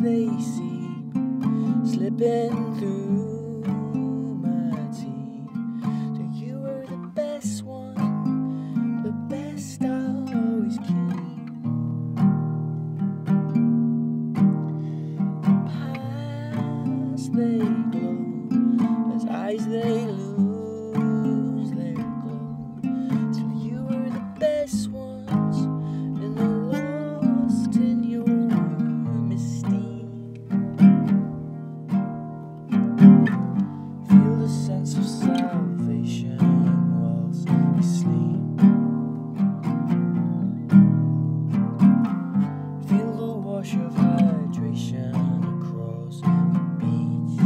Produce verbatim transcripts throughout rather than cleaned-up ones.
they see slipping through my teeth. So you were the best one, the best I'll always keep. The past they glow as eyes they lose their glow. So you were the best ones and they're lost in your mystique. Feel the sense of salvation whilst you sleep. Feel the wash of hydration across the beach.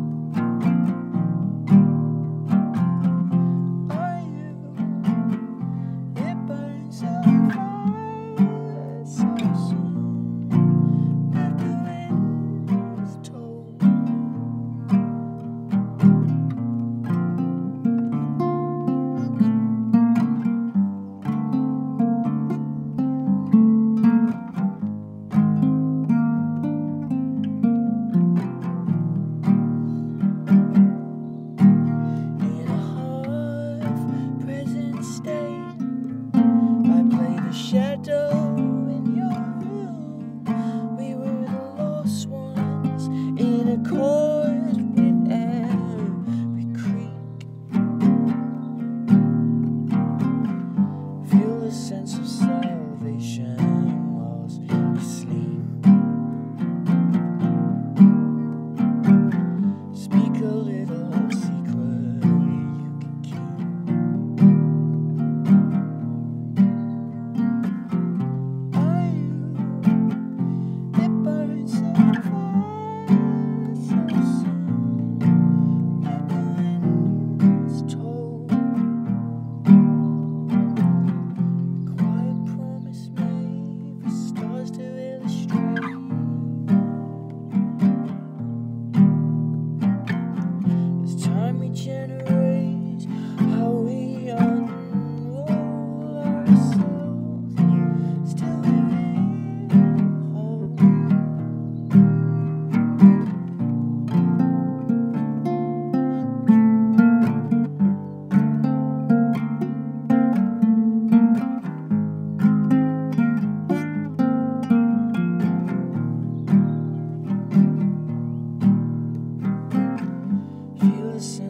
Are you? It burns so fast, so soon that the wind is told. In a half-present state, I play the shadow in your room. We were the lost ones in a chord with every creak. Feel the sense of salvation whilst you sleep. Speak a little secret only you can keep. Are you? It burns so fast, so soon that the wind's told. Quiet promise made for stars to illustrate. As time regenerates, how we unroll ourselves, still living whole. Feel the same